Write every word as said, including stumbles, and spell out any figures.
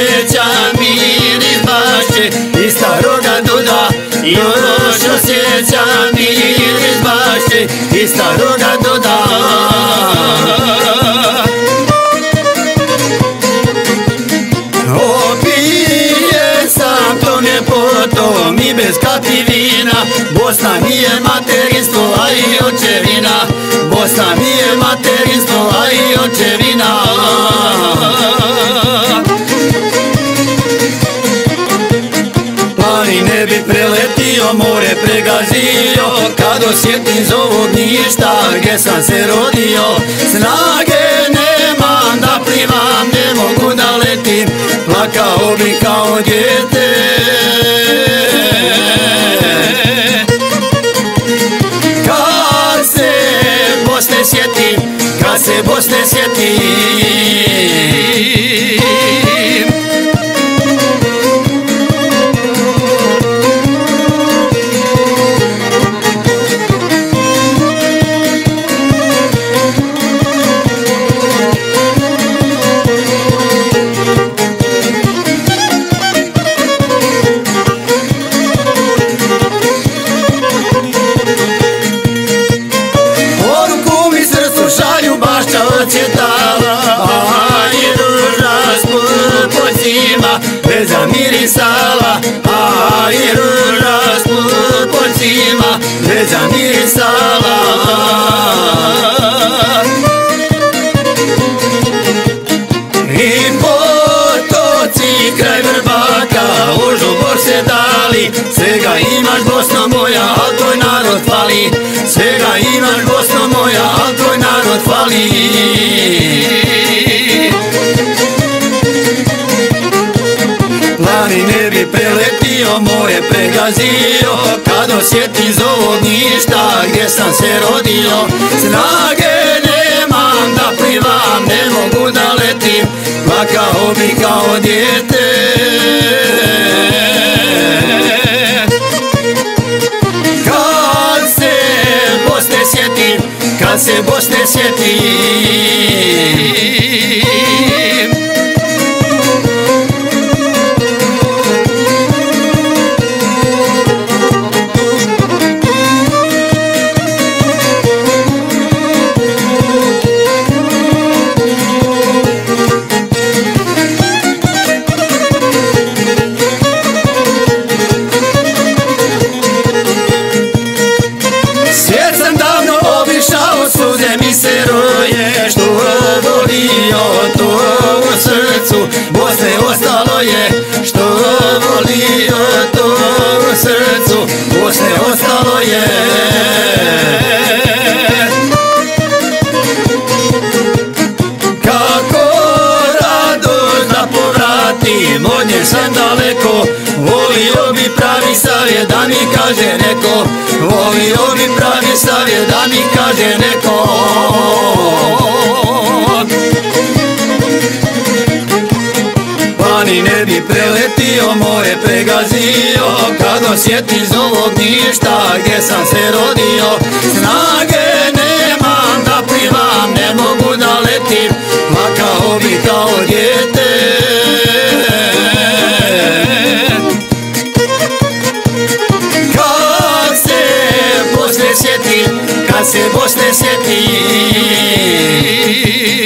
osjećam miris bašće i staroga duda. Još osjećam miris bašće i staroga duda. Opijen sam to ne potom i bez kapi vina. Bosna mi je materinstvo, a i očevina. Bosna mi je materinstvo, a i očevina. Planine bi preletio, more pregazio, kad osjetim zovu ništa gdje sam se rodio. Snage nemam da plivam, ne mogu da letim, plakao bi kao dijete. Kad se Bosne sjetim, kad se Bosne sjetim. A i ruža sput pod zima bez mirisala. A i ruža sput pod zima bez mirisala. I potoci kraj Vrbaka u žubor se dali. Svega imaš Bosno moja, al tvoj narod fali. Svega imaš Bosno moja, al tvoj narod fali. Planine bi preletio, more pregazio, kad osjetim zovu ništa gdje sam se rodio. Snage nemam da plivam, ne mogu da letim, plakao bi kao dijete. Kad se Bosne sjetim, kad se Bosne sjetim. Bosne ostalo je, što volio to u srcu, Bosne ostalo je. Kako radost da povratim, od nje sam daleko, volio bi pravi savjet da mi kaže neko, volio bi pravi savjet da mi kaže neko. Planine bi preletio, more pregazio, kad osjetim zovog ništa gdje sam se rodio. Snage nemam da plivam, ne mogu da letim, plakao bi kao dijete. Kad se Bosne sjetim, kad se Bosne sjetim.